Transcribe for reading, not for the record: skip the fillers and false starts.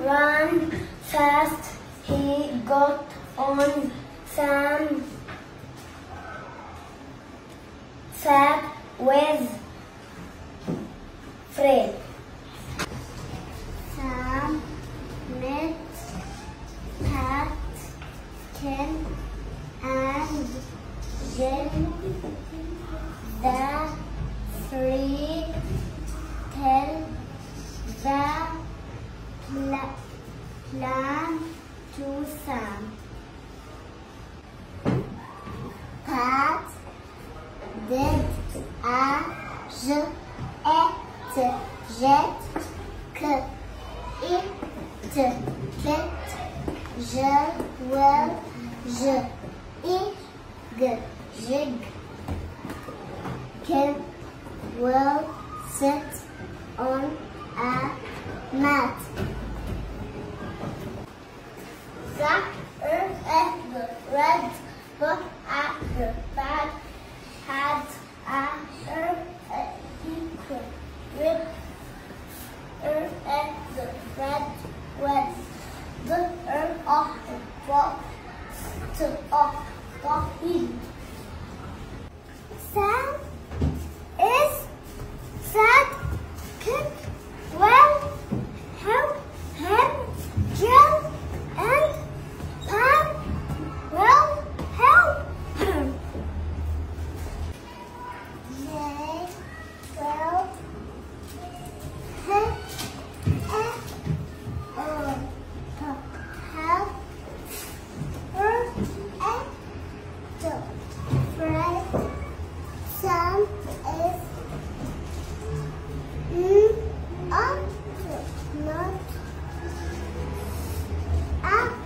ran fast. He got on Sam sat with Fred. Sam met Pat, Ken and Jen. The three tell the plan to Sam. Pat did a jet, jig. Ken will sit on a mat. The earth at the red book at the back had a equal rib. Earth at the red was the earth of the box of him. Sam is sad. Kid will help him. Jill and Pam will help him. They will help her and Fred. Sam is not a